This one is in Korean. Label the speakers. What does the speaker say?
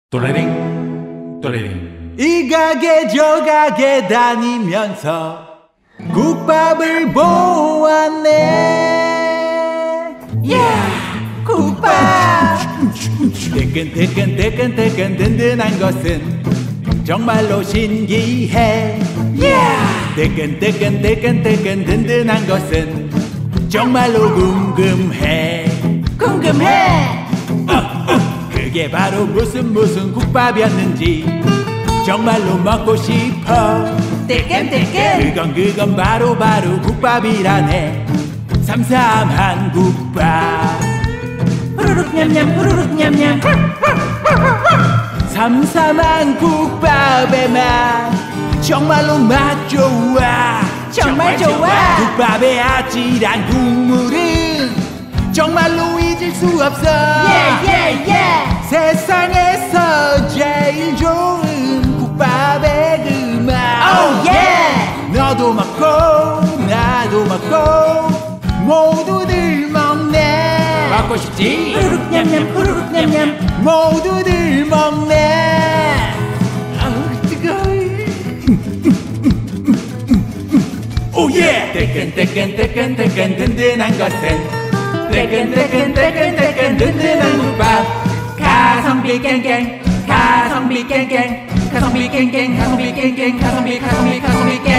Speaker 1: 또레링 또레링.
Speaker 2: 이 가게 저 가게 다니면서 국밥을 보았네. 국밥 뜨끈뜨끈 든든한 것은 정말로 신기해. 뜨끈뜨끈 든든한 것은 정말로 궁금해. 그게 바로 무슨 국밥이었는지 정말로 먹고 싶어. 그건 바로 국밥이라네. 삼삼한 국밥.
Speaker 3: 후루룩 냠냠 후루룩 냠냠.
Speaker 2: 삼삼한 국밥의 맛 정말로 맛 좋아.
Speaker 3: 정말 좋아.
Speaker 2: 국밥의 아찔한 국물은 정말로 잊을 수 없어. 세상에서 제일 좋은 국밥의 그 맛. 너도 먹고 나도 먹고 모두들 먹네.
Speaker 1: 먹고 싶지?
Speaker 3: 후루룩 냠냠 후루룩 냠냠.
Speaker 2: 모두들 먹네. 아우 뜨거워. 오예. 뜨끈 든든한 것은 뜨끈 든든한 국밥. 가성비 깽깽 가성비 깽깽 가성비 깽깽 가성비 깽깽 가성비 깽.